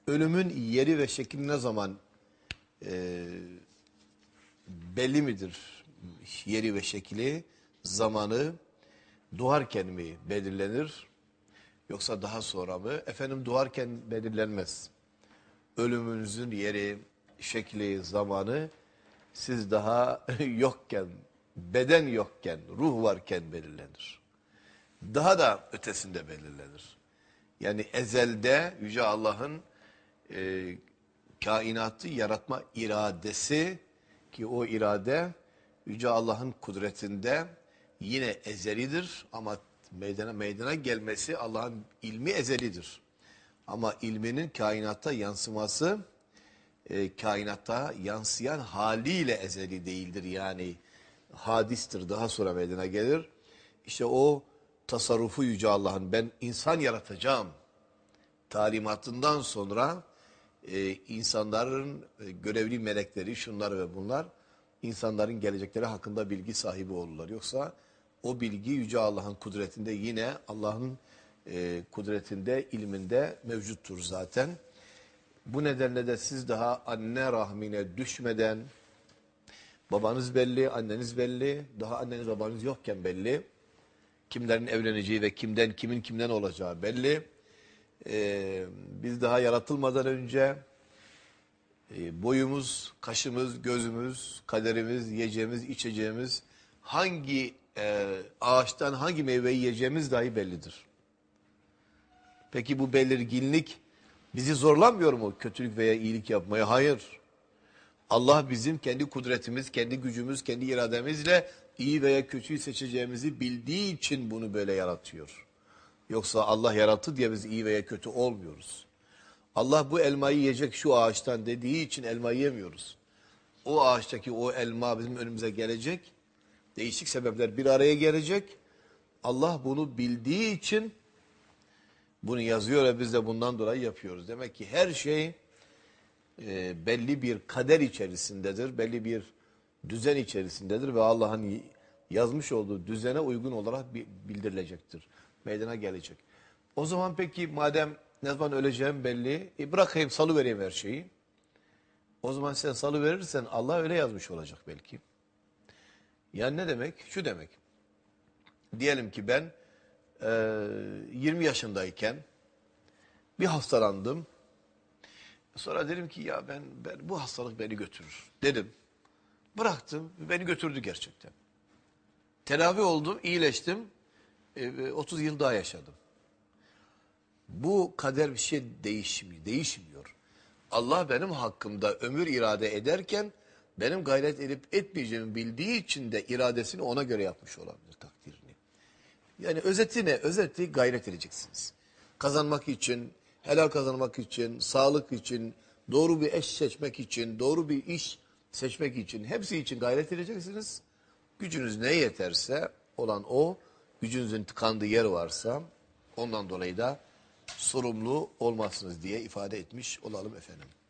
Ölümün yeri ve şekli ne zaman belli midir? Yeri ve şekli, zamanı doğarken mi belirlenir? Yoksa daha sonra mı? Efendim doğarken belirlenmez. Ölümünüzün yeri, şekli, zamanı siz daha yokken, beden yokken, ruh varken belirlenir. Daha da ötesinde belirlenir. Yani ezelde Yüce Allah'ın kainatı yaratma iradesi, ki o irade Yüce Allah'ın kudretinde yine ezelidir ama meydana gelmesi Allah'ın ilmi ezelidir. Ama ilminin kainatta yansıması kainatta yansıyan haliyle ezeli değildir. Yani hadistir, daha sonra meydana gelir. İşte o tasarrufu Yüce Allah'ın, ben insan yaratacağım talimatından sonra insanların görevli melekleri, şunlar ve bunlar, insanların gelecekleri hakkında bilgi sahibi olurlar. Yoksa o bilgi Yüce Allah'ın kudretinde, yine Allah'ın kudretinde, ilminde mevcuttur zaten. Bu nedenle de siz daha anne rahmine düşmeden, babanız belli, anneniz belli, daha anneniz babanız yokken belli, kimlerin evleneceği ve kimin kimden olacağı belli. Biz daha yaratılmadan önce boyumuz, kaşımız, gözümüz, kaderimiz, yiyeceğimiz, içeceğimiz, hangi ağaçtan hangi meyveyi yiyeceğimiz dahi bellidir. Peki bu belirginlik bizi zorlamıyor mu kötülük veya iyilik yapmaya? Hayır. Allah bizim kendi kudretimiz, kendi gücümüz, kendi irademizle iyi veya kötüyü seçeceğimizi bildiği için bunu böyle yaratıyor. Yoksa Allah yarattı diye biz iyi veya kötü olmuyoruz. Allah bu elmayı yiyecek şu ağaçtan dediği için elma yemiyoruz. O ağaçtaki o elma bizim önümüze gelecek. Değişik sebepler bir araya gelecek. Allah bunu bildiği için bunu yazıyor ve biz de bundan dolayı yapıyoruz. Demek ki her şey belli bir kader içerisindedir. Belli bir düzen içerisindedir ve Allah'ın yazmış olduğu düzene uygun olarak bildirilecektir. Meydana gelecek. O zaman peki madem ne zaman öleceğim belli, bırakayım salıvereyim her şeyi. O zaman sen salıverirsen Allah öyle yazmış olacak belki. Yani ne demek? Şu demek. Diyelim ki ben 20 yaşındayken bir hastalandım. Sonra dedim ki ya ben bu hastalık beni götürür dedim. Bıraktım, beni götürdü gerçekten. Tedavi oldum, iyileştim. 30 yıl daha yaşadım. Bu kader bir şey değişmiyor. Allah benim hakkımda ömür irade ederken benim gayret edip etmeyeceğimi bildiği için de iradesini ona göre yapmış olabilir, takdirini. Yani özeti ne? Özeti gayret edeceksiniz. Kazanmak için, helal kazanmak için, sağlık için, doğru bir eş seçmek için, doğru bir iş seçmek için, hepsi için gayret edeceksiniz. Gücünüz ne yeterse olan o, gücünüzün tıkandığı yer varsa ondan dolayı da sorumlu olmazsınız diye ifade etmiş olalım efendim.